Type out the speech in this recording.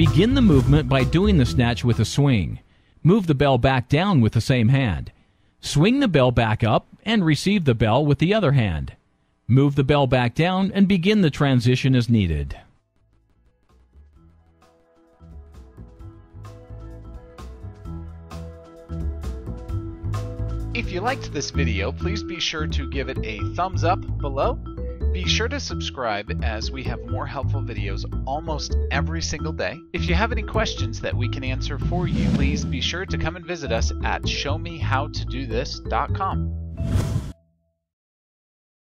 Begin the movement by doing the snatch with a swing. Move the bell back down with the same hand. Swing the bell back up and receive the bell with the other hand. Move the bell back down and begin the transition as needed. If you liked this video, please be sure to give it a thumbs up below. Be sure to subscribe as we have more helpful videos almost every single day. If you have any questions that we can answer for you, please be sure to come and visit us at showmehowtodothis.com.